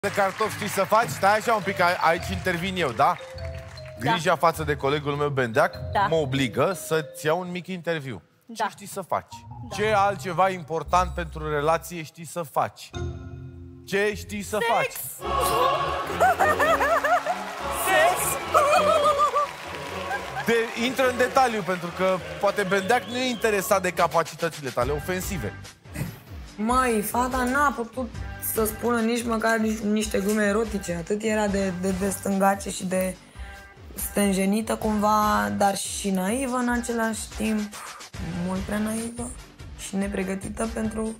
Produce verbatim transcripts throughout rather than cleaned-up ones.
de cartofi știi să faci? Stai așa un pic, aici intervin eu, da? Grija da. față de colegul meu Bendeac da. mă obligă să-ți iau un mic interviu. Da. Ce știi să faci? Da. Ce altceva important pentru relație știi să faci? Ce știi să Sex. faci? Sex! De, intră în detaliu, pentru că poate Bendeac nu e interesat de capacitățile tale ofensive. Măi, fata n-a putut să spună nici măcar niște glume erotice. Atât era de, de, de stângace și de stânjenită cumva, dar și naivă în același timp. Mult prea naivă și nepregătită pentru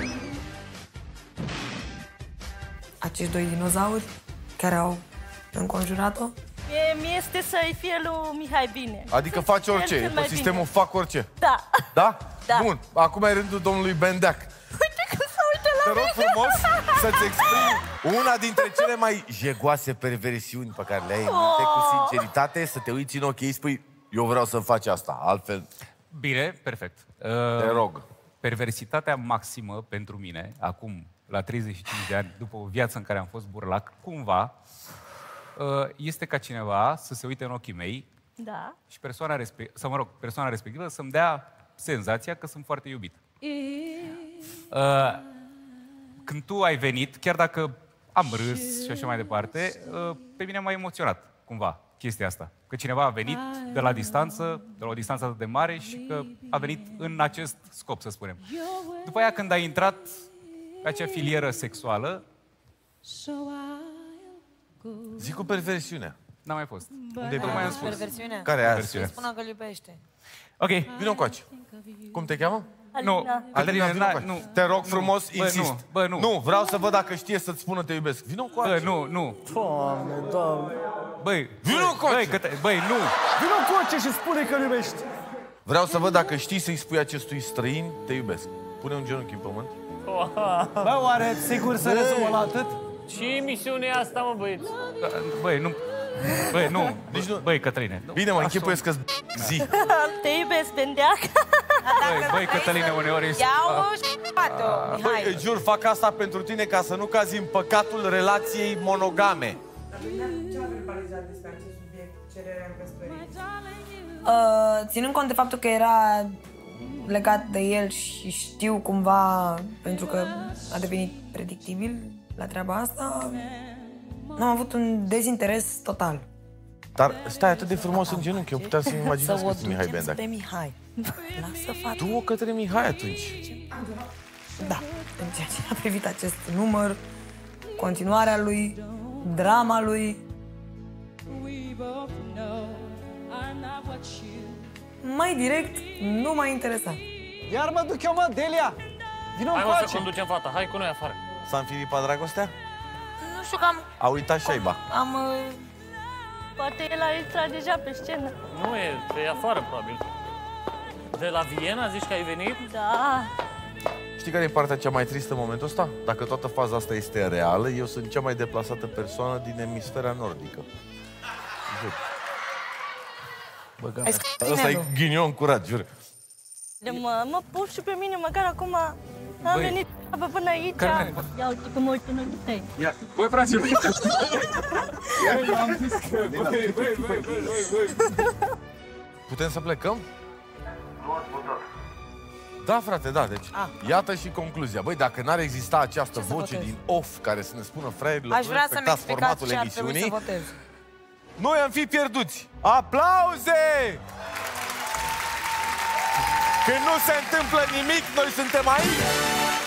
acești doi dinozauri care au înconjurat-o. Mie mi este să-i fie lui Mihai bine. Adică faci orice, e pe sistemul fac orice. Da. Da? Da. Bun, acum e rândul domnului Bendeac. Uite că se uită la Te rog frumos să-ți exprimi una dintre cele mai jegoase perversiuni pe care le ai în minte, cu sinceritate, să te uiți în ochii, spui, eu vreau să faci asta, altfel... Bine, perfect. Uh, Te rog. Perversitatea maximă pentru mine, acum, la treizeci și cinci de ani, după o viață în care am fost burlac, cumva, uh, este ca cineva să se uite în ochii mei da. și persoana respectivă, sau mă rog, persoana respectivă să-mi dea senzația că sunt foarte iubit. Uh, când tu ai venit, chiar dacă am râs și așa mai departe, uh, pe mine m-a emoționat, cumva, chestia asta. Că cineva a venit de la distanță, de la o distanță atât de mare și că a venit în acest scop, să spunem. După aia, când ai intrat pe acea filieră sexuală... Zic cu perversiunea. N-a mai fost. Unde Da, mai am spus? perversiunea. Care e aia? Să spună că îl iubește. Ok. Vino încoace. Cum te cheamă? Nu, Alina, vino încoace. nu. Te rog frumos, Bă, insist. nu, bă, nu. Nu, vreau să văd dacă știe să-ți spună te iubesc. Vino încoace. Bă, nu, nu. Doamne, doamne. Băi, Vino încoace. băi, că te, băi, nu. Vino încoace și spune că iubești. Vreau să văd dacă știi să-i spui acestui străin te iubesc. Pune un genunchi în pământ. Bă, oare sigur să rezumă la atât? Ce emisiune e asta, mă, băieți? Băi, nu. Băi, nu. Nici nu. Băi, Cătăline. Bine, mă închipuiesc că zi. Te iubesc, Bendeac. Băi, băi, Cătăline, uneori ești... Ia-o și pat-o, Mihai. Băi, jur, fac asta pentru tine ca să nu cazi în păcatul relației monogame. Uh, ținând cont de faptul că era legat de el și știu cumva, pentru că a devenit predictibil la treaba asta, n-am avut un dezinteres total. Dar stai atât de frumos în genunchi, eu puteam să-mi imaginez Să că o sunt Mihai duceți Bendeac. pe Mihai. Lasă fata. Du-o către Mihai atunci. Da, în ceea ce a privit acest număr, continuarea lui, drama lui. Mai direct, nu m-a interesat. Iar mă duc eu, mă, Delia. Vino Hai, mă, să încoace. conducem fata, hai cu noi afară. S-a înfiripat dragostea? Nu știu că am... A uitat șaiba. am uh, Poate el a intrat deja pe scenă. Nu e, pe afară, probabil. De la Viena, zici că ai venit? Da. Știi care e partea cea mai tristă în momentul ăsta? Dacă toată faza asta este reală, eu sunt cea mai deplasată persoană din emisfera nordică. Bă, Ai gata. Ăsta e ghinion curat, jur. De mă, mă puf și pe mine, măcar acum am Băi, venit până aici. Carmen. Ia uite cum mă uit în ochii tăi. Ia, băi, fraților. Putem să plecăm? Da, frate, da, deci Ah. iată și concluzia. Băi, dacă n-ar exista această Ce să voce votez? din off care să ne spună fraierilor, Aș nu vrea să-mi respectați explicați formatul ce ar trebui să emisiunii, votez. noi am fi pierduți. Aplauze! Când nu se întâmplă nimic, noi suntem aici.